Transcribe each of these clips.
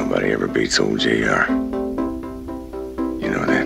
Nobody ever beats old JR. You know that?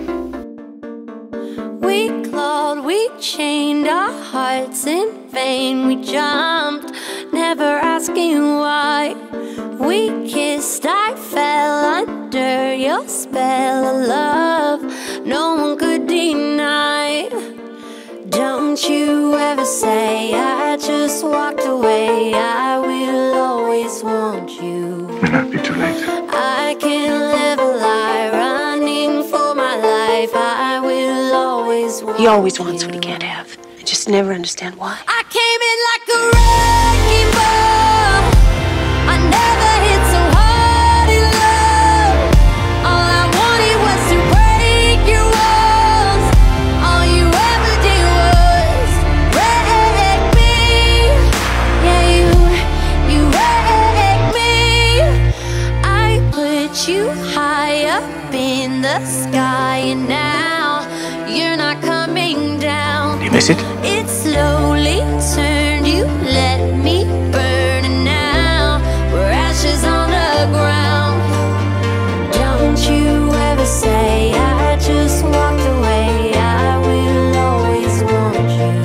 We clawed, we chained our hearts in vain. We jumped, never asking why. We kissed, I fell under your spell of love no one could deny. Don't you ever say I just walked away. I will always want you. May not be too late. I can't live a lie, running for my life. I will always want you. He always wants what he can't have. I just never understand why. I came in like a wrecking ball. I never hit so hard in love. All I wanted was to break your walls. All you ever did was wreck me. Yeah, you wrecked me. I put you high up in the sky, and now you're not coming down. You miss it? It slowly turned, you let me burn, and now we're ashes on the ground. Don't you ever say I just walked away. I will always want you.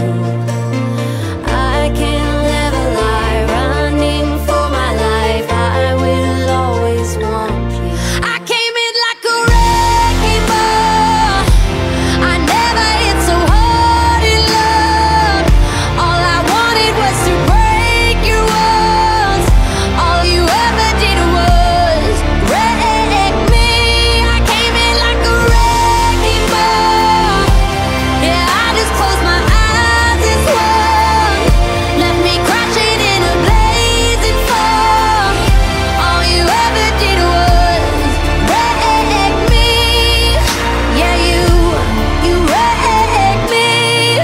I can't live a lie, running for my life. I will always want you. I came in like a wrecking ball. I never hit so hard in love. All I wanted was to break your walls. All you ever did was wreck me. I came in like a wrecking ball. Yeah, I just closed my eyes and swung. Left me crashing in a blazing fall. All you ever did was wreck me. Yeah, you wrecked me.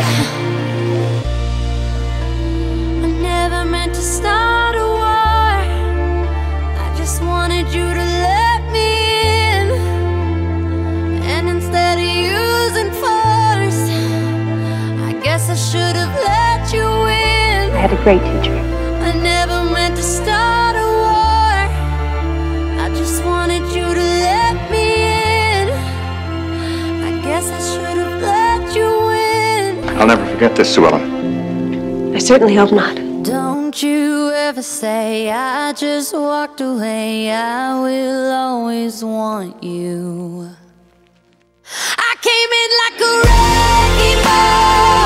I never meant to start a war. I just wanted you to let me in. And instead of using force, I guess I should have let you in. I had a great teacher. I never meant to start a war. I just wanted you to let me in. I guess I should have let you in. I'll never forget this, Sue Ellen. I certainly hope not. Don't you ever say I just walked away. I will always want you. I came in like a wrecking ball.